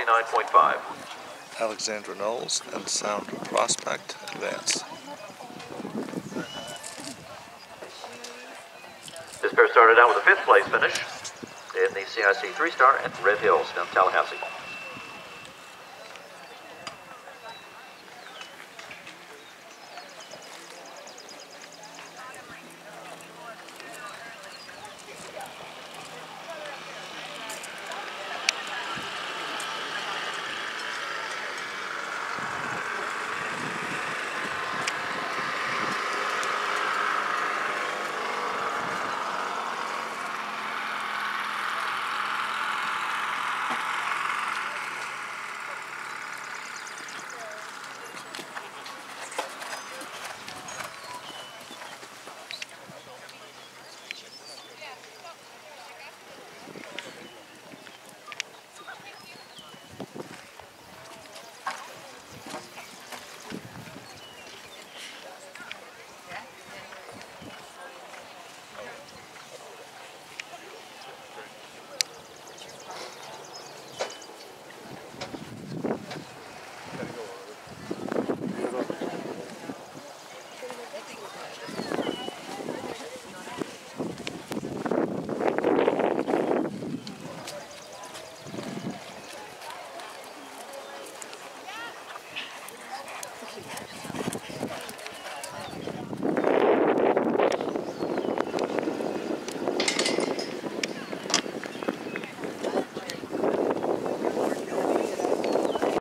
99.5. Alexandra, Knowles, and Sound Prospect advance. This pair started out with a 5th place finish in the CIC 3-star at Red Hills, down Tallahassee.